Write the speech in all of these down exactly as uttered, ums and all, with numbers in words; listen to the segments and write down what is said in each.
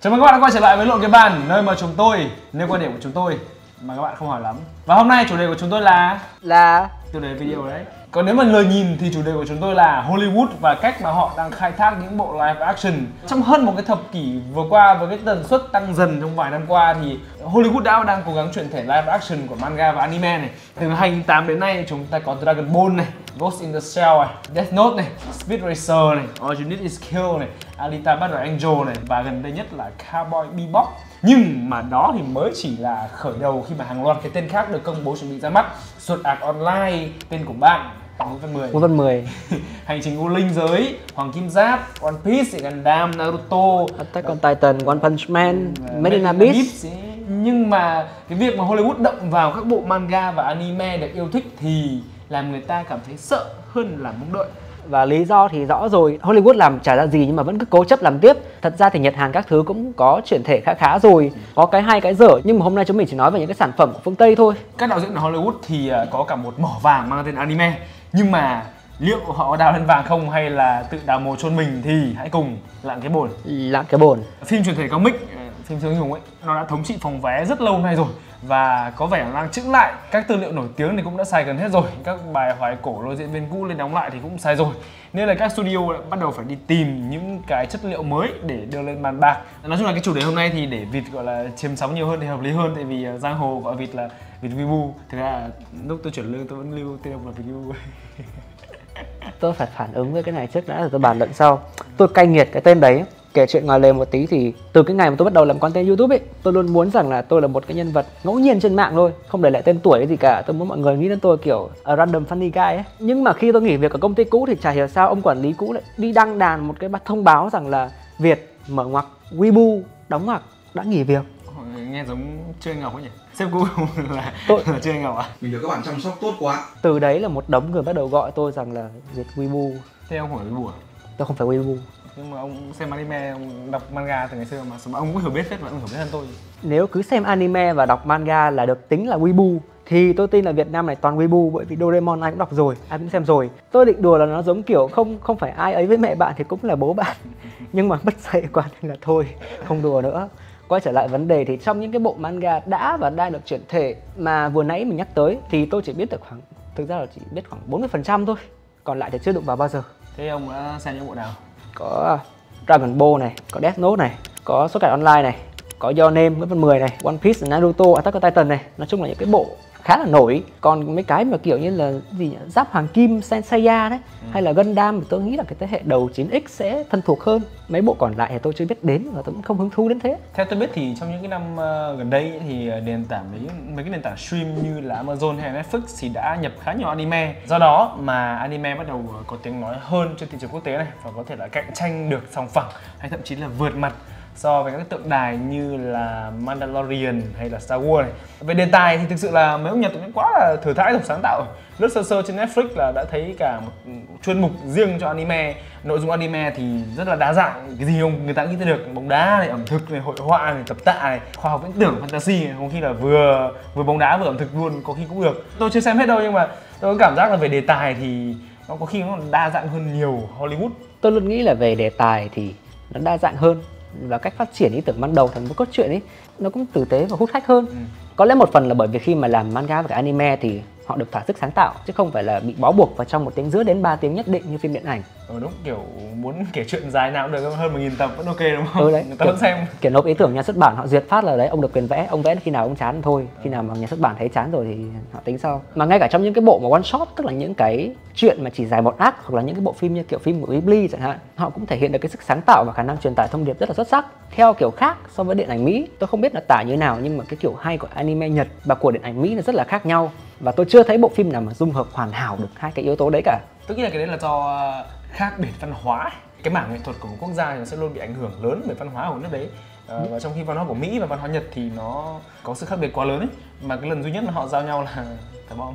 Chào mừng các bạn đã quay trở lại với Lộn Cái Bàn, nơi mà chúng tôi nêu quan điểm của chúng tôi mà các bạn không hỏi lắm. Và hôm nay chủ đề của chúng tôi là là tiêu đề video đấy. Còn nếu mà lời nhìn thì chủ đề của chúng tôi là Hollywood và cách mà họ đang khai thác những bộ live action. Trong hơn một cái thập kỷ vừa qua, với cái tần suất tăng dần trong vài năm qua thì Hollywood đã đang cố gắng chuyển thể live action của manga và anime này. Từ hai nghìn tám đến nay chúng ta có Dragon Ball này, Ghost in the Shell này, Death Note này, Speed Racer này, All You Need Is Kill này, Alita Battle Angel này và gần đây nhất là Cowboy Bebop. Nhưng mà đó thì mới chỉ là khởi đầu khi mà hàng loạt cái tên khác được công bố chuẩn bị ra mắt. Sword Art Online, tên của bạn Ngũ Văn Mười, Ngũ Văn Mười, Hành trình U Linh Giới, Hoàng Kim Giáp, One Piece, Gundam, Naruto, Attack on Titan, One Punch Man, Made in Abyss. Abyss. Nhưng mà cái việc mà Hollywood động vào các bộ manga và anime được yêu thích thì làm người ta cảm thấy sợ hơn là mong đợi. Và lý do thì rõ rồi, Hollywood làm chả ra gì nhưng mà vẫn cứ cố chấp làm tiếp. Thật ra thì Nhật Hàn các thứ cũng có chuyển thể khá khá rồi, có cái hay cái dở, nhưng mà hôm nay chúng mình chỉ nói về những cái sản phẩm của phương Tây thôi. Các đạo diễn ở Hollywood thì có cả một mỏ vàng mang tên anime, nhưng mà liệu họ đào lên vàng không hay là tự đào mồ chôn mình thì hãy cùng lặn cái bồn. Lặn cái bồn. Phim truyền thể comic, phim siêu anh hùng ấy, nó đã thống trị phòng vé rất lâu nay rồi và có vẻ đang chững lại. Các tư liệu nổi tiếng thì cũng đã xài gần hết rồi, các bài hoài cổ lôi diễn viên cũ lên đóng lại thì cũng xài rồi, nên là các studio bắt đầu phải đi tìm những cái chất liệu mới để đưa lên bàn bạc. Nói chung là cái chủ đề hôm nay thì để vịt gọi là chiếm sóng nhiều hơn thì hợp lý hơn, tại vì giang hồ gọi vịt là vịt Weibo. Thực ra lúc tôi chuyển lương tôi vẫn lưu tên ông là vịt Weibo. Tôi phải phản ứng với cái này trước đã rồi tôi bàn luận sau. Tôi cay nghiệt cái tên đấy. Kể chuyện ngoài lề một tí thì từ cái ngày mà tôi bắt đầu làm content YouTube ấy, tôi luôn muốn rằng là tôi là một cái nhân vật ngẫu nhiên trên mạng thôi, không để lại tên tuổi cái gì cả. Tôi muốn mọi người nghĩ đến tôi kiểu a random funny guy ấy. Nhưng mà khi tôi nghỉ việc ở công ty cũ thì chả hiểu sao ông quản lý cũ lại đi đăng đàn một cái thông báo rằng là Việt mở ngoặc Weibo đóng ngoặc đã nghỉ việc. Nghe giống Trương Anh Ngọc ấy nhỉ? Sếp cũ là, tôi... là Trương Anh Ngọc à? Mình được các bạn chăm sóc tốt quá. Từ đấy là một đống người bắt đầu gọi tôi rằng là Việt Weibo. Thế ông không phải Weibo à? Tôi không phải Weibo. Nhưng mà ông xem anime, ông đọc manga từ ngày xưa mà ông cũng hiểu biết phết và ông hiểu biết hơn tôi. Nếu cứ xem anime và đọc manga là được tính là Weibo thì tôi tin là Việt Nam này toàn Weibo, bởi vì Doraemon ai cũng đọc rồi, ai cũng xem rồi. Tôi định đùa là nó giống kiểu không không phải ai ấy với mẹ bạn thì cũng là bố bạn. Nhưng mà mất dạy quá nên là thôi, không đùa nữa. Quay trở lại vấn đề thì trong những cái bộ manga đã và đang được chuyển thể mà vừa nãy mình nhắc tới thì tôi chỉ biết được khoảng, thực ra là chỉ biết khoảng bốn mươi phần trăm thôi. Còn lại thì chưa đụng vào bao giờ. Thế ông đã xem những bộ nào? Có Dragon Ball này, có Death Note này, có Sword Art Online này, có Your Name, Ngũ Văn Mười này, One Piece, Naruto, Attack on Titan này. Nói chung là những cái bộ khá là nổi. Còn mấy cái mà kiểu như là gì nhỉ? Giáp Hoàng Kim, Saint Seiya đấy, ừ. hay là Gundam thì tôi nghĩ là cái thế hệ đầu chín x sẽ thân thuộc hơn. Mấy bộ còn lại thì tôi chưa biết đến và tôi cũng không hứng thú đến thế. Theo tôi biết thì trong những cái năm uh, gần đây thì nền tảng mấy mấy cái nền tảng stream như là Amazon hay Netflix thì đã nhập khá nhiều anime. Do đó mà anime bắt đầu có tiếng nói hơn trên thị trường quốc tế này và có thể là cạnh tranh được sòng phẳng hay thậm chí là vượt mặt so với các tượng đài như là Mandalorian hay là Star Wars này. Về đề tài thì thực sự là mấy ông Nhật cũng quá là thừa thãi và sáng tạo. Lướt sơ sơ trên Netflix là đã thấy cả một chuyên mục riêng cho anime. Nội dung anime thì rất là đa dạng, cái gì không người ta nghĩ tới được, bóng đá này, ẩm thực này, hội họa này, tập tạ này, khoa học viễn tưởng, fantasy này, có khi là vừa vừa bóng đá vừa ẩm thực luôn, có khi cũng được. Tôi chưa xem hết đâu nhưng mà tôi có cảm giác là về đề tài thì nó có khi nó đa dạng hơn nhiều Hollywood. Tôi luôn nghĩ là về đề tài thì nó đa dạng hơn và cách phát triển ý tưởng ban đầu thành một cốt truyện ấy nó cũng tử tế và hút khách hơn. Ừ. Có lẽ một phần là bởi vì khi mà làm manga và anime thì họ được thỏa sức sáng tạo chứ không phải là bị bó buộc vào trong một tiếng rưỡi đến ba tiếng nhất định như phim điện ảnh. Ừ đúng, kiểu muốn kể chuyện dài nào cũng được, hơn một nghìn tập vẫn ok đúng không? Ừ đấy, người ta kiểu, vẫn xem. Kiểu nộp ý tưởng nhà xuất bản họ duyệt phát là đấy ông được quyền vẽ, ông vẽ khi nào ông chán thôi, khi nào mà nhà xuất bản thấy chán rồi thì họ tính sau. Mà ngay cả trong những cái bộ mà one shot, tức là những cái chuyện mà chỉ dài một act hoặc là những cái bộ phim như kiểu phim của Ghibli chẳng hạn, họ cũng thể hiện được cái sức sáng tạo và khả năng truyền tải thông điệp rất là xuất sắc theo kiểu khác so với điện ảnh Mỹ. Tôi không biết là tả như thế nào nhưng mà cái kiểu hay của anime Nhật và của điện ảnh Mỹ nó rất là khác nhau và tôi chưa thấy bộ phim nào mà dung hợp hoàn hảo được hai cái yếu tố đấy cả. Tôi nghĩ là cái đấy là do khác biệt văn hóa. Cái mảng nghệ thuật của một quốc gia thì nó sẽ luôn bị ảnh hưởng lớn bởi văn hóa của nước đấy. À, và trong khi văn hóa của Mỹ và văn hóa Nhật thì nó có sự khác biệt quá lớn ấy. Mà cái lần duy nhất là họ giao nhau là thả bom.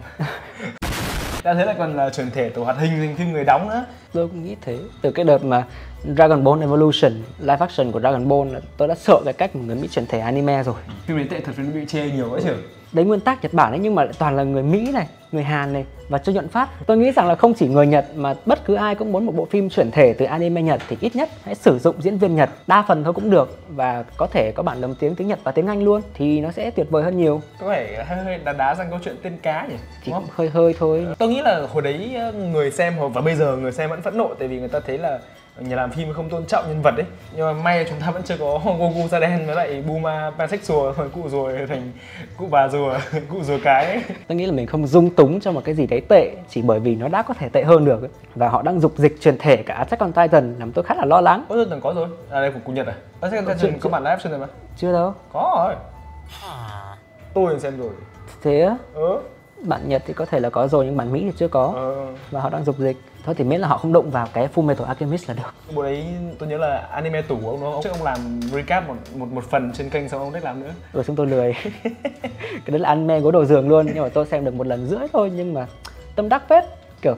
Đã thế lại còn là chuyển thể tổ hoạt hình thành phim người đóng nữa. Tôi cũng nghĩ thế. Từ cái đợt mà Dragon Ball Evolution, live action của Dragon Ball, tôi đã sợ cái cách mà người Mỹ chuyển thể anime rồi. Phim đấy tệ thật, phim bị chê nhiều quá chứ. đấy nguyên tắc Nhật Bản ấy, nhưng mà lại toàn là người Mỹ này, người Hàn này và Châu Nhuận Phát. Tôi nghĩ rằng là không chỉ người Nhật mà bất cứ ai cũng muốn một bộ phim chuyển thể từ anime Nhật thì ít nhất hãy sử dụng diễn viên Nhật, đa phần thôi cũng được, và có thể có bản lồng tiếng tiếng Nhật và tiếng Anh luôn thì nó sẽ tuyệt vời hơn nhiều. Có vẻ hơi hơi đá đá sang câu chuyện tên cá nhỉ? Chỉ cũng hơi hơi thôi. Tôi nghĩ là hồi đấy người xem và bây giờ người xem vẫn phẫn nộ tại vì người ta thấy là nhà làm phim không tôn trọng nhân vật ấy. Nhưng mà may chúng ta vẫn chưa có Goku Saden với lại Buma pansexual rồi cụ rùa thành cụ bà rùa, cụ rùa cái ấy. Tôi nghĩ là mình không dung túng cho một cái gì đấy tệ chỉ bởi vì nó đã có thể tệ hơn được ấy. Và họ đang dục dịch truyền thể cả Attack on Titan làm tôi khá là lo lắng. Có từng có rồi. À đây của cụ Nhật à? Attack on Titan có bản live action rồi mà. Chưa đâu. Có rồi. Tôi xem rồi. Thế á? Ừ. Bản Nhật thì có thể là có rồi nhưng bản Mỹ thì chưa có. Ừ. Và họ đang dục dịch. Thôi thì miễn là họ không động vào cái Fullmetal Alchemist là được. Bộ đấy tôi nhớ là anime tủ của ông đó, trước ông làm recap một một một phần trên kênh xong ông thích làm nữa. Rồi chúng tôi lười. Cái đấy là anime gối đầu giường luôn, nhưng mà tôi xem được một lần rưỡi thôi, nhưng mà tâm đắc phết. Kiểu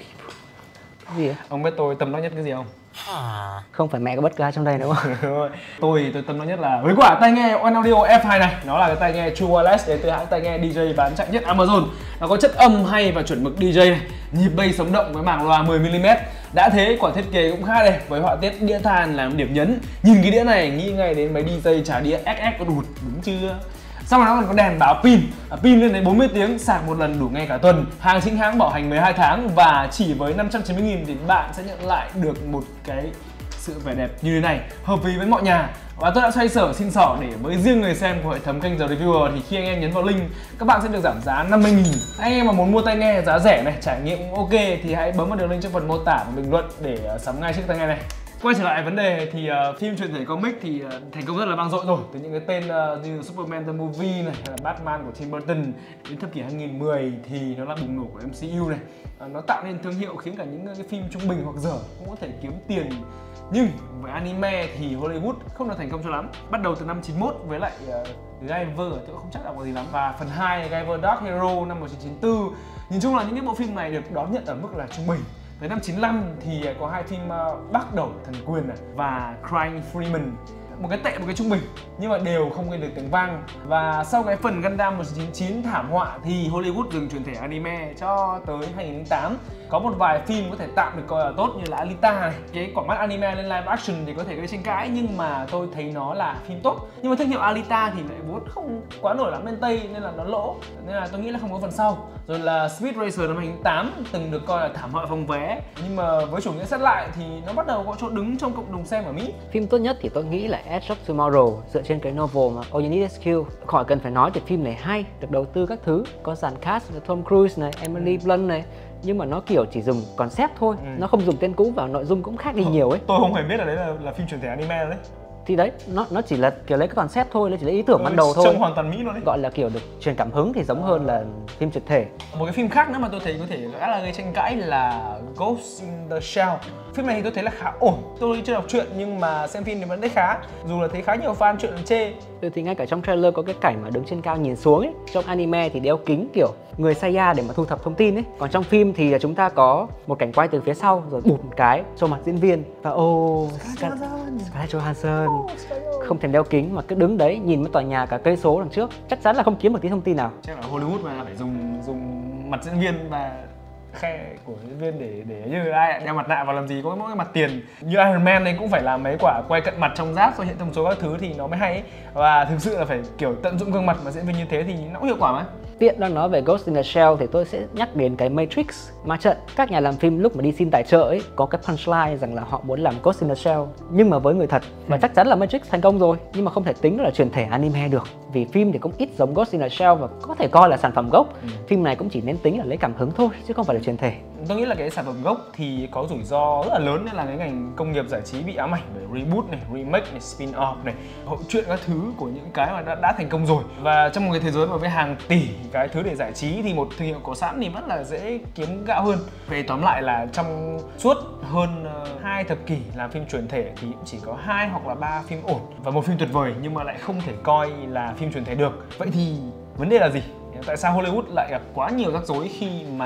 cái gì ấy? Ông biết tôi tâm đắc nhất cái gì không? Không phải mẹ có bất cứ ai trong đây đúng không? tôi tôi tâm đắc nhất là với quả tai nghe One Audio F hai này. Nó là cái tai nghe True Wireless đến từ hãng tai nghe đê jay bán chạy nhất Amazon. Nó có chất âm hay và chuẩn mực đê jay này, nhịp bass sống động với màng loa mười mi li mét. Đã thế quả thiết kế cũng khá đẹp với họa tiết đĩa than làm điểm nhấn. Nhìn cái đĩa này nghĩ ngay đến mấy đê jay trả đĩa ét ét có đụt, đúng chưa? Sau đó nó còn có đèn báo pin, à, pin lên đến bốn mươi tiếng, sạc một lần đủ ngay cả tuần. Hàng chính hãng bảo hành mười hai tháng và chỉ với năm trăm chín mươi nghìn thì bạn sẽ nhận lại được một cái sự vẻ đẹp như thế này, hợp lý với mọi nhà. Và tôi đã xoay sở xin xỏ để với riêng người xem của hệ thống kênh The Reviewer thì khi anh em nhấn vào link các bạn sẽ được giảm giá năm mươi nghìn. Anh em mà muốn mua tai nghe giá rẻ này, trải nghiệm cũng ok thì hãy bấm vào đường link trong phần mô tả và bình luận để sắm ngay chiếc tai nghe này. Quay trở lại vấn đề thì uh, phim truyền thể comic thì uh, thành công rất là vang dội rồi, từ những cái tên uh, như Superman the Movie này hay là Batman của Tim Burton đến thập kỷ hai nghìn mười thì nó là bùng nổ của em xê u này. Uh, nó tạo nên thương hiệu khiến cả những cái phim trung bình hoặc dở cũng có thể kiếm tiền. Nhưng với anime thì Hollywood không được thành công cho lắm. Bắt đầu từ năm chín mốt với lại uh, Guyver, tôi không chắc là có gì lắm, và phần hai Guyver Dark Hero năm một nghìn chín trăm chín mươi tư. Nhìn chung là những cái bộ phim này được đón nhận ở mức là trung bình. Tới năm chín lăm thì có hai phim uh, Bắt Đầu Thần Quyền này và Crying Freeman, một cái tệ một cái trung bình nhưng mà đều không gây được tiếng vang. Và sau cái phần Gundam một chín chín chín thảm họa thì Hollywood dừng truyền thể anime cho tới hai nghìn lẻ tám. Có một vài phim có thể tạm được coi là tốt như là Alita này. Cái quảng mắt anime lên live action thì có thể gây tranh cãi nhưng mà tôi thấy nó là phim tốt. Nhưng mà thương hiệu Alita thì lại vốn không quá nổi lắm bên Tây nên là nó lỗ, nên là tôi nghĩ là không có phần sau. Rồi là Speed Racer năm hai nghìn lẻ tám từng được coi là thảm họa phòng vé, nhưng mà với chủ nghĩa xét lại thì nó bắt đầu có chỗ đứng trong cộng đồng xem ở Mỹ. Phim tốt nhất thì tôi nghĩ là Edge of Tomorrow, dựa trên cái novel mà All You Need Is Skill. Khỏi cần phải nói thì phim này hay, được đầu tư các thứ, có dàn cast là Tom Cruise này, Emily Blunt này, nhưng mà nó kiểu chỉ dùng concept thôi, ừ. Nó không dùng tên cũ vào, nội dung cũng khác đi nhiều ấy. Tôi không hề biết là đấy là, là phim truyền thể anime đấy. Thì đấy, nó nó chỉ là kiểu lấy cái concept thôi, nó chỉ lấy ý tưởng ừ, ban đầu thôi. Trông hoàn toàn Mỹ luôn đấy. Gọi là kiểu được truyền cảm hứng thì giống à. hơn là phim truyền thể. Một cái phim khác nữa mà tôi thấy có thể khá là gây tranh cãi là Ghost in the Shell. Phim này thì tôi thấy là khá ổn. Tôi chưa đọc truyện nhưng mà xem phim thì vẫn thấy khá. Dù là thấy khá nhiều fan truyện chê. Ừ, thì ngay cả trong trailer có cái cảnh mà đứng trên cao nhìn xuống ấy. Trong anime thì đeo kính kiểu người Seiya để mà thu thập thông tin ấy. Còn trong phim thì chúng ta có một cảnh quay từ phía sau rồi bụt một cái cho mặt diễn viên. Và ô, oh, Scarlett Johansson không thèm đeo kính mà cứ đứng đấy nhìn với tòa nhà cả cây số đằng trước, chắc chắn là không kiếm một tí thông tin nào. Chắc là Hollywood mà phải dùng dùng mặt diễn viên và khe của diễn viên để để như ai đeo mặt nạ vào làm gì, có mỗi cái mặt tiền. Như Iron Man này cũng phải làm mấy quả quay cận mặt trong giáp rồi hiện thông số các thứ thì nó mới hay ấy. Và thực sự là phải kiểu tận dụng gương mặt mà diễn viên như thế thì nó cũng hiệu quả mà. Tiện đang nói về Ghost in the Shell thì tôi sẽ nhắc đến cái Matrix ma trận. Các nhà làm phim lúc mà đi xin tài trợ ấy có cái punchline rằng là họ muốn làm Ghost in the Shell nhưng mà với người thật. Và ừ. chắc chắn là Matrix thành công rồi, nhưng mà không thể tính là truyền thể anime được. Vì phim thì cũng ít giống Ghost in the Shell và có thể coi là sản phẩm gốc. Ừ. Phim này cũng chỉ nên tính là lấy cảm hứng thôi chứ không phải là truyền thể. Tôi nghĩ là cái sản phẩm gốc thì có rủi ro rất là lớn, nên là cái ngành công nghiệp giải trí bị ám ảnh bởi reboot này, remake này, spin-off này, hậu truyện các thứ của những cái mà đã, đã thành công rồi. Và trong một cái thế giới mà với hàng tỷ cái thứ để giải trí thì một thương hiệu có sẵn thì rất là dễ kiếm gạo hơn. Về tóm lại là trong suốt hơn hai thập kỷ làm phim truyền thể thì cũng chỉ có hai hoặc là ba phim ổn và một phim tuyệt vời nhưng mà lại không thể coi là phim truyền thể được. Vậy thì vấn đề là gì? Tại sao Hollywood lại gặp quá nhiều rắc rối khi mà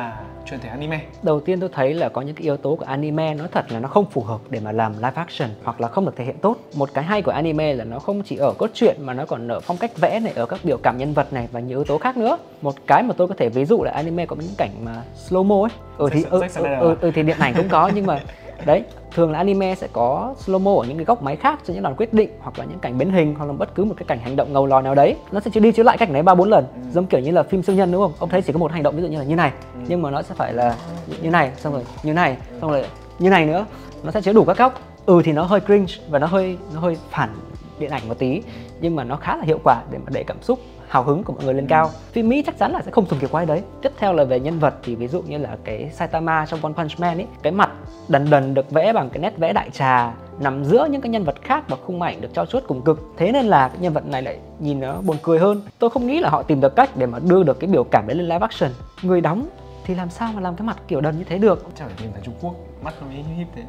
chuyển thể anime? Đầu tiên tôi thấy là có những cái yếu tố của anime nói thật là nó không phù hợp để mà làm live action hoặc là không được thể hiện tốt. Một cái hay của anime là nó không chỉ ở cốt truyện mà nó còn ở phong cách vẽ này, ở các biểu cảm nhân vật này và nhiều yếu tố khác nữa. Một cái mà tôi có thể ví dụ là anime có những cảnh mà slow mo ấy. Ừ thì ừ, ừ, ừ, ừ thì điện ảnh cũng có nhưng mà đấy, thường là anime sẽ có slow mo ở những cái góc máy khác cho những đoạn quyết định hoặc là những cảnh biến hình hoặc là bất cứ một cái cảnh hành động ngầu lòi nào đấy. Nó sẽ đi chiếu lại cảnh đấy ba bốn lần, ừ. giống kiểu như là phim siêu nhân đúng không? Ông thấy chỉ có một hành động ví dụ như là như này, ừ. nhưng mà nó sẽ phải là như này, xong rồi như này, xong rồi như này nữa. Nó sẽ chiếu đủ các góc. Ừ thì nó hơi cringe và nó hơi nó hơi phản điện ảnh một tí, nhưng mà nó khá là hiệu quả để mà đẩy cảm xúc hào hứng của mọi người lên cao. Ừ. Phim Mỹ chắc chắn là sẽ không dùng kiểu quay đấy. Tiếp theo là về nhân vật thì ví dụ như là cái Saitama trong One Punch Man ấy, cái mặt đần đần được vẽ bằng cái nét vẽ đại trà nằm giữa những cái nhân vật khác và khung ảnh được trau chuốt cùng cực. Thế nên là cái nhân vật này lại nhìn nó buồn cười hơn. Tôi không nghĩ là họ tìm được cách để mà đưa được cái biểu cảm đấy lên live action. Người đóng thì làm sao mà làm cái mặt kiểu đần như thế được? Chắc phải tìm thằng Trung Quốc, mắt nó mới híp thế.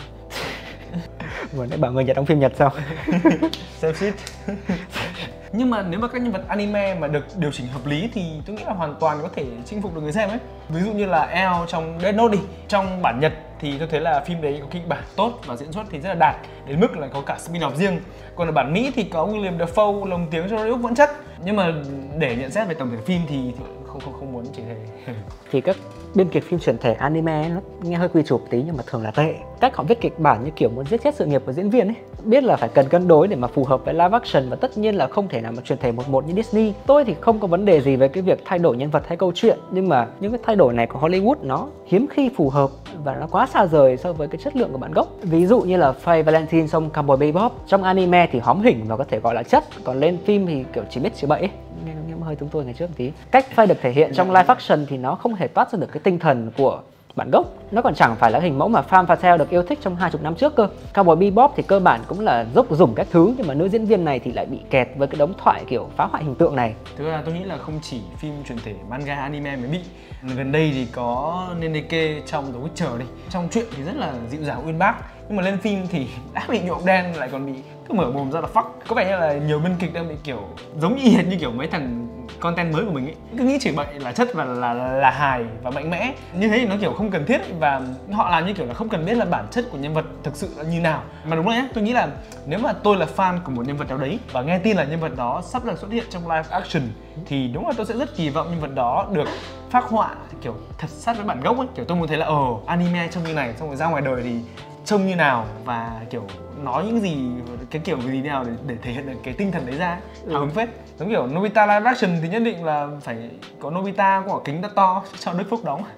Vừa nãy bảo người Nhật đóng phim Nhật sao? Xem shit. Nhưng mà nếu mà các nhân vật anime mà được điều chỉnh hợp lý thì tôi nghĩ là hoàn toàn có thể chinh phục được người xem ấy. Ví dụ như là L trong Death Note đi. Trong bản Nhật thì tôi thấy là phim đấy có kịch bản tốt và diễn xuất thì rất là đạt, đến mức là có cả spin-off riêng. Còn ở bản Mỹ thì có William Dafoe lồng tiếng cho Ryuk vẫn chất. Nhưng mà để nhận xét về tổng thể phim thì, thì không không không muốn chỉ thế. Thì các biên kịch phim chuyển thể anime nó nghe hơi quy chụp tí nhưng mà thường là tệ. Cách họ viết kịch bản như kiểu muốn giết chết sự nghiệp của diễn viên ấy. Biết là phải cần cân đối để mà phù hợp với live action và tất nhiên là không thể nào mà chuyển thể một một như Disney. Tôi thì không có vấn đề gì về cái việc thay đổi nhân vật hay câu chuyện, nhưng mà những cái thay đổi này của Hollywood nó hiếm khi phù hợp và nó quá xa rời so với cái chất lượng của bản gốc. Ví dụ như là Faye Valentine trong Cowboy Bebop, trong anime thì hóm hỉnh và có thể gọi là chất, còn lên phim thì kiểu chỉ biết chữa bậy ấy. Nghe, nghe hơi chúng tôi ngày trước một tí. Cách Faye được thể hiện trong live action thì nó không hề toát ra được cái tinh thần của bản gốc. Nó còn chẳng phải là hình mẫu mà Femme Fatale được yêu thích trong hai mươi năm trước cơ. Cowboy Bebop thì cơ bản cũng là dốc dùng các thứ, nhưng mà nữ diễn viên này thì lại bị kẹt với cái đống thoại kiểu phá hoại hình tượng này. Thực ra tôi nghĩ là không chỉ phim chuyển thể manga anime mới bị. Gần đây thì có Neneke trong The Witcher đi. Trong truyện thì rất là dịu dàng uyên bác, nhưng mà lên phim thì đã bị nhuộm đen, lại còn bị cứ mở mồm ra là fuck. Có vẻ như là nhiều biên kịch đang bị kiểu giống y hệt như kiểu mấy thằng content mới của mình ấy, cứ nghĩ chửi bậy là chất và là, là là hài và mạnh mẽ. Như thế thì nó kiểu không cần thiết, và họ làm như kiểu là không cần biết là bản chất của nhân vật thực sự là như nào. Mà đúng rồi nhé, tôi nghĩ là nếu mà tôi là fan của một nhân vật nào đấy và nghe tin là nhân vật đó sắp được xuất hiện trong live action thì đúng là tôi sẽ rất kỳ vọng nhân vật đó được phác họa kiểu thật sát với bản gốc ấy. Kiểu tôi muốn thấy là ờ anime trông như này, xong rồi ra ngoài đời thì trông như nào và kiểu nói những gì, cái kiểu gì nào để, để thể hiện được cái tinh thần đấy ra. Ừ. Hào hứng phết. Giống kiểu Nobita live action thì nhất định là phải có Nobita có kính đã to cho Đức Phúc đóng.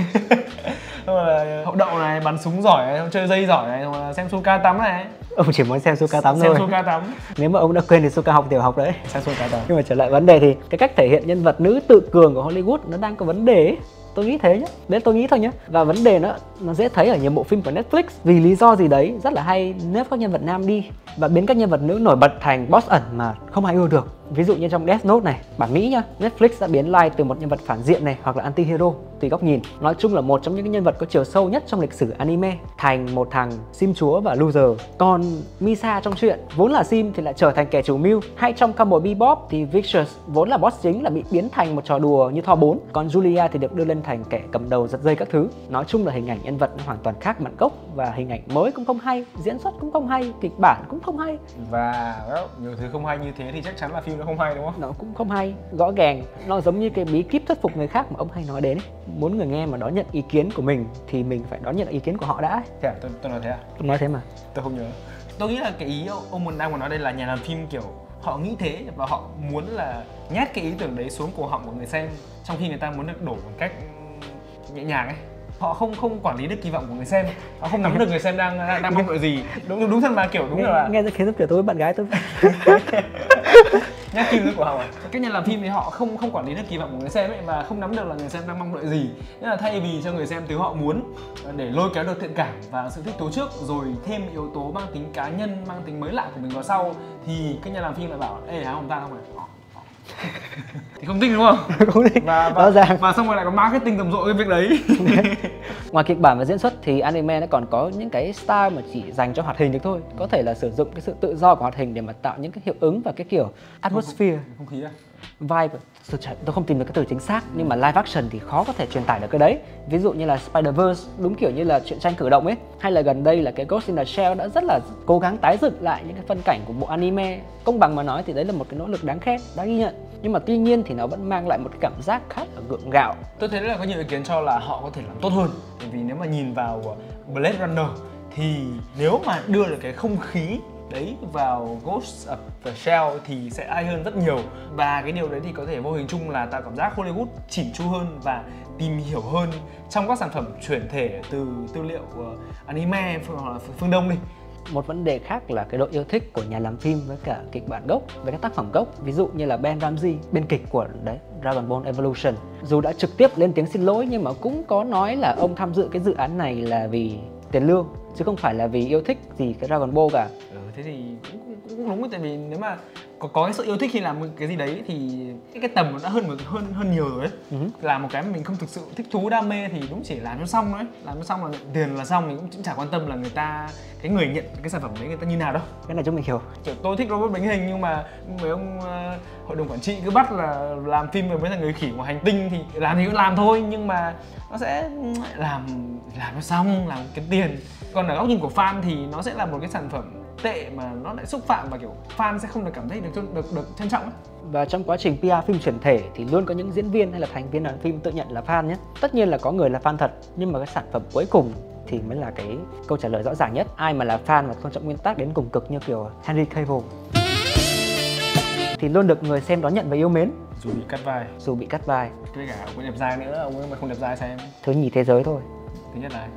Rồi là hậu đậu này, bắn súng giỏi này, chơi dây giỏi này, rồi là xem Suka tắm này. Ông chỉ muốn xem Suka tắm thôi. Xem Suka tắm. Nếu mà ông đã quên thì Suka học tiểu học đấy. Xem Suka tắm. Nhưng mà trở lại vấn đề thì cái cách thể hiện nhân vật nữ tự cường của Hollywood nó đang có vấn đề ấy. Tôi nghĩ thế nhé, đấy tôi nghĩ thôi nhé. Và vấn đề nó nó dễ thấy ở nhiều bộ phim của Netflix. Vì lý do gì đấy rất là hay nếp các nhân vật nam đi và biến các nhân vật nữ nổi bật thành boss ẩn mà không ai ưa được. Ví dụ như trong Death Note này, bản Mỹ nhá, Netflix đã biến Light từ một nhân vật phản diện này hoặc là anti-hero tùy góc nhìn, nói chung là một trong những nhân vật có chiều sâu nhất trong lịch sử anime, thành một thằng sim chúa và loser. Còn Misa trong truyện vốn là sim thì lại trở thành kẻ chủ mưu. Hay trong Cowboy Bebop thì Vicious vốn là boss chính là bị biến thành một trò đùa như Thor bốn, còn Julia thì được đưa lên thành kẻ cầm đầu giật dây các thứ. Nói chung là hình ảnh nhân vật nó hoàn toàn khác bản gốc và hình ảnh mới cũng không hay, diễn xuất cũng không hay, kịch bản cũng không hay. Và well, nhiều thứ không hay như thế thì chắc chắn là phim nó không hay đúng không? Nó cũng không hay, rõ ràng. Nó giống như cái bí kíp thuyết phục người khác mà ông hay nói đến ấy. Muốn người nghe mà đón nhận ý kiến của mình thì mình phải đón nhận ý kiến của họ đã. Thế à? Tôi, tôi nói thế à? Tôi nói thế mà. Tôi không nhớ. Tôi nghĩ là cái ý ông muốn đang muốn nói đây là nhà làm phim kiểu họ nghĩ thế và họ muốn là nhét cái ý tưởng đấy xuống cổ họng của người xem, trong khi người ta muốn được đổ một cách nhẹ nhàng ấy. Họ không không quản lý được kỳ vọng của người xem, họ không nắm được người xem đang đang, đang mong đợi gì. Đúng đúng thật mà kiểu đúng nghe, là nghe ra khiến kiểu tôi với bạn gái tôi nhát kim của họ. Các nhà làm phim thì họ không không quản lý được kỳ vọng của người xem ấy và không nắm được là người xem đang mong đợi gì. Nên là thay vì cho người xem thứ họ muốn để lôi kéo được thiện cảm và sự thích thú trước, rồi thêm yếu tố mang tính cá nhân, mang tính mới lạ của mình vào sau, thì các nhà làm phim lại bảo ê hả ông ta không phải thì không thích đúng không? Không thích. Và và, và, và xong rồi lại có marketing rầm rộ cái việc đấy. Ngoài kịch bản và diễn xuất thì anime nó còn có những cái style mà chỉ dành cho hoạt hình được thôi. Có thể là sử dụng cái sự tự do của hoạt hình để mà tạo những cái hiệu ứng và cái kiểu atmosphere. Không khí à? vibe, tôi không tìm được cái từ chính xác, nhưng mà live action thì khó có thể truyền tải được cái đấy. Ví dụ như là Spider-Verse đúng kiểu như là truyện tranh cử động ấy, hay là gần đây là cái Ghost in the Shell đã rất là cố gắng tái dựng lại những cái phân cảnh của bộ anime. Công bằng mà nói thì đấy là một cái nỗ lực đáng khen, đáng ghi nhận. Nhưng mà tuy nhiên thì nó vẫn mang lại một cái cảm giác khá là gượng gạo. Tôi thấy là có nhiều ý kiến cho là họ có thể làm tốt hơn. Bởi vì nếu mà nhìn vào Blade Runner thì nếu mà đưa được cái không khí đấy vào Ghost of the Shell thì sẽ ai hơn rất nhiều. Và cái điều đấy thì có thể vô hình chung là tạo cảm giác Hollywood chỉn chu hơn và tìm hiểu hơn trong các sản phẩm chuyển thể từ tư liệu anime hoặc là phương Đông đi. Một vấn đề khác là cái độ yêu thích của nhà làm phim với cả kịch bản gốc, với các tác phẩm gốc. Ví dụ như là Ben Ramsey, biên kịch của đấy Dragon Ball Evolution, dù đã trực tiếp lên tiếng xin lỗi nhưng mà cũng có nói là ông tham dự cái dự án này là vì tiền lương chứ không phải là vì yêu thích gì cái Dragon Ball cả. Ừ, thế thì cũng, cũng, cũng đúng, tại vì nếu mà có, có cái sự yêu thích khi làm cái gì đấy thì cái, cái tầm nó đã hơn hơn hơn nhiều rồi đấy. Uh-huh. Làm một cái mà mình không thực sự thích thú đam mê thì đúng chỉ làm cho xong thôi, làm cho xong là nhận tiền là xong, mình cũng chả quan tâm là người ta, cái người nhận cái sản phẩm đấy người ta như nào đâu. Cái này chúng mình hiểu. Kiểu tôi thích robot biến hình nhưng mà mấy ông uh, hội đồng quản trị cứ bắt là làm phim về mấy thằng người khỉ ngoài hành tinh thì làm thì cũng làm thôi, nhưng mà nó sẽ làm làm cho xong, làm kiếm tiền. Còn ở góc nhìn của fan thì nó sẽ là một cái sản phẩm tệ mà nó lại xúc phạm và kiểu fan sẽ không được cảm thấy được được được trân trọng ấy. Và trong quá trình pê e phim chuyển thể thì luôn có những diễn viên hay là thành viên đoàn phim tự nhận là fan nhé. Tất nhiên là có người là fan thật, nhưng mà cái sản phẩm cuối cùng thì mới là cái câu trả lời rõ ràng nhất. Ai mà là fan và tôn trọng nguyên tắc đến cùng cực như kiểu Henry Cavill thì luôn được người xem đón nhận và yêu mến. Dù bị cắt vai. Dù bị cắt vai. Với cả ông ấy đẹp dai nữa, ông ấy mà không đẹp dai xem. Thứ nhì thế giới thôi. Thứ nhất là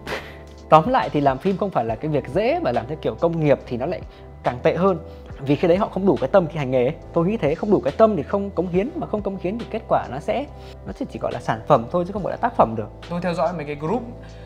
Tóm lại thì làm phim không phải là cái việc dễ, và làm theo kiểu công nghiệp thì nó lại càng tệ hơn. Vì khi đấy họ không đủ cái tâm khi hành nghề ấy. Tôi nghĩ thế, không đủ cái tâm thì không cống hiến, mà không cống hiến thì kết quả nó sẽ nó chỉ, chỉ gọi là sản phẩm thôi chứ không gọi là tác phẩm được. Tôi theo dõi mấy cái group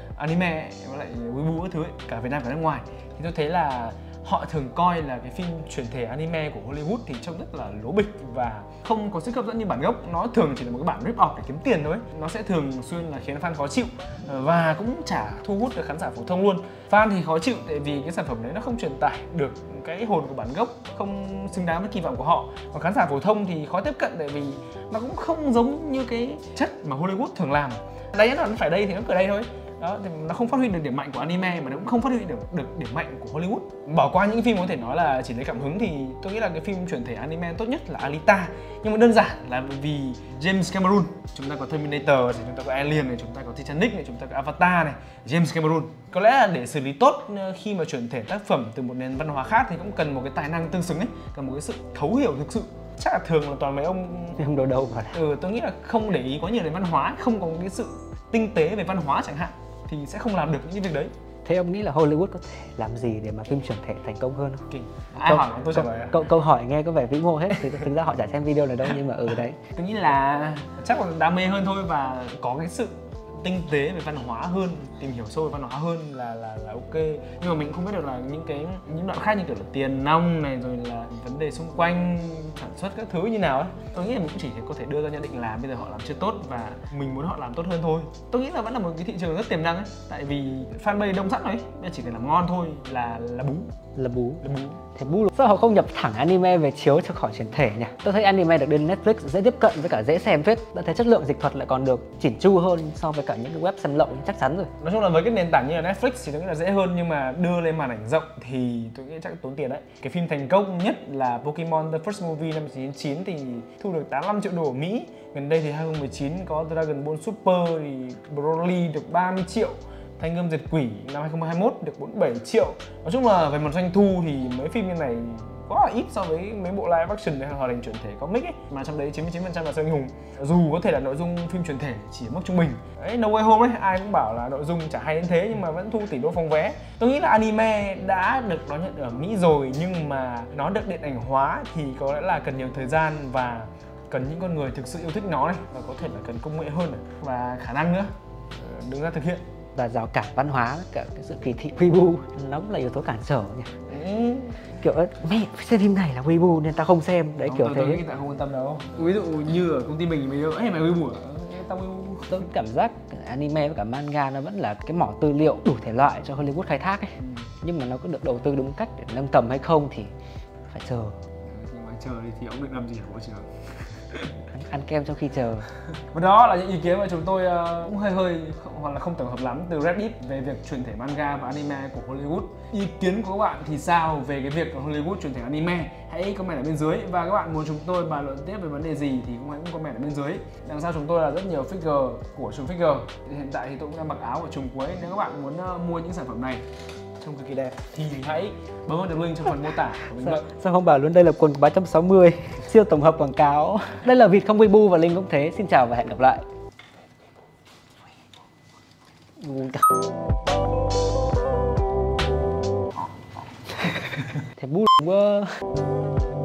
anime với lại Weibo các thứ ấy, cả Việt Nam cả nước ngoài, thì tôi thấy là họ thường coi là cái phim chuyển thể anime của Hollywood thì trông rất là lố bịch và không có sức hấp dẫn như bản gốc. Nó thường chỉ là một cái bản rip off để kiếm tiền thôi. Nó sẽ thường xuyên là khiến fan khó chịu và cũng chả thu hút được khán giả phổ thông luôn. Fan thì khó chịu tại vì cái sản phẩm đấy nó không truyền tải được cái hồn của bản gốc, không xứng đáng với kỳ vọng của họ. Còn khán giả phổ thông thì khó tiếp cận tại vì nó cũng không giống như cái chất mà Hollywood thường làm. Đấy, nó phải đây thì nó ở đây thôi. Đó, thì nó không phát huy được điểm mạnh của anime mà nó cũng không phát huy được, được điểm mạnh của Hollywood. Bỏ qua những phim có thể nói là chỉ lấy cảm hứng thì tôi nghĩ là cái phim chuyển thể anime tốt nhất là Alita. Nhưng mà đơn giản là vì James Cameron. Chúng ta có Terminator, thì chúng ta có Alien này, chúng ta có Titanic này, chúng ta có Avatar này, James Cameron. Có lẽ là để xử lý tốt khi mà chuyển thể tác phẩm từ một nền văn hóa khác thì cũng cần một cái tài năng tương xứng ấy, cần một cái sự thấu hiểu thực sự. Chắc là thường là toàn mấy ông không đâu đâu mà. Ừ, tôi nghĩ là không để ý quá nhiều đến văn hóa, không có một cái sự tinh tế về văn hóa chẳng hạn thì sẽ không làm được những việc đấy. Thế ông nghĩ là Hollywood có thể làm gì để mà phim chuyển thể thành công hơn không? Kinh. Ai câu, hỏi tôi trả lời. Câu, câu hỏi nghe có vẻ vĩ mô hết, thực, thực ra họ chả xem video này đâu, nhưng mà ừ đấy. Tôi nghĩ là chắc là đam mê hơn thôi và có cái sự tinh tế về văn hóa hơn, tìm hiểu sâu về văn hóa hơn là là là ok. Nhưng mà mình không biết được là những cái những đoạn khác như kiểu là tiền nong này, rồi là vấn đề xung quanh sản xuất các thứ như nào ấy. Tôi nghĩ là mình cũng chỉ có thể đưa ra nhận định là bây giờ họ làm chưa tốt và mình muốn họ làm tốt hơn thôi. Tôi nghĩ là vẫn là một cái thị trường rất tiềm năng ấy, tại vì fanbase đông sẵn rồi ấy, nên chỉ cần làm ngon thôi là là bú. Là bú. Là bú. Thế bú sao họ không nhập thẳng anime về chiếu cho khỏi chuyển thể nhỉ? Tôi thấy anime được lên Netflix dễ tiếp cận với cả dễ xem phết. Tôi thấy chất lượng dịch thuật lại còn được chỉn chu hơn so với cả những cái web xem lậu chắc chắn rồi. Nói chung là với cái nền tảng như là Netflix thì tôi nghĩ là dễ hơn, nhưng mà đưa lên màn ảnh rộng thì tôi nghĩ chắc tốn tiền đấy. Cái phim thành công nhất là Pokemon The First Movie năm một nghìn chín trăm chín mươi chín thì thu được tám mươi lăm triệu đô ở Mỹ. Gần đây thì hai không một chín có Dragon Ball Super thì Broly được ba mươi triệu. Thanh Gươm Diệt Quỷ năm hai không hai mốt được bốn mươi bảy triệu. Nói chung là về mặt doanh thu thì mấy phim như này quá là ít so với mấy bộ live action hay hoạt hình chuyển thể comic ấy, mà trong đấy chín mươi chín phần trăm là siêu anh hùng. Dù có thể là nội dung phim chuyển thể chỉ ở mức trung bình. Đấy, No Way Home ấy, ai cũng bảo là nội dung chả hay đến thế nhưng mà vẫn thu tỷ đô phòng vé. Tôi nghĩ là anime đã được đón nhận ở Mỹ rồi, nhưng mà nó được điện ảnh hóa thì có lẽ là cần nhiều thời gian và cần những con người thực sự yêu thích nó này, và có thể là cần công nghệ hơn này, và khả năng nữa đứng ra thực hiện. Và rào cản văn hóa, cả cái sự kỳ thị Weibo nó cũng là yếu tố cản trở nhỉ. Ừ. Kiểu mẹ xem phim này là Weibo nên tao không xem đấy, không, kiểu tôi, thế. Tôi nghĩ tao không quan tâm đâu. Ví dụ như ở công ty mình mình ấy mày Weibo à? Tao Weibo. Tôi cảm giác anime với cả manga nó vẫn là cái mỏ tư liệu đủ thể loại cho Hollywood khai thác ấy. Ừ. Nhưng mà nó có được đầu tư đúng cách để nâng tầm hay không thì phải chờ. Nhưng mà chờ đi thì ông định làm gì hả bộ trưởng? Ăn kem trong khi chờ. Và đó là những ý kiến mà chúng tôi uh, cũng hơi hơi hoặc là không tổng hợp lắm từ Reddit về việc chuyển thể manga và anime của Hollywood. Ý kiến của các bạn thì sao về cái việc Hollywood chuyển thể anime? Hãy comment ở bên dưới, và các bạn muốn chúng tôi bàn luận tiếp về vấn đề gì thì cũng hãy comment ở bên dưới. Đằng sau chúng tôi là rất nhiều figure của Trùng Figure. Hiện tại thì tôi cũng đang mặc áo của Trùng cuối. Nếu các bạn muốn uh, mua những sản phẩm này trông cực kỳ đẹp thì hãy bấm vào đường link trong phần mô tả của mình. Sao, sao không bảo luôn đây là quần ba trăm sáu mươi siêu tổng hợp quảng cáo. Đây là Vịt không Weibo và Linh cũng thế. Xin chào và hẹn gặp lại. Thế bút quá.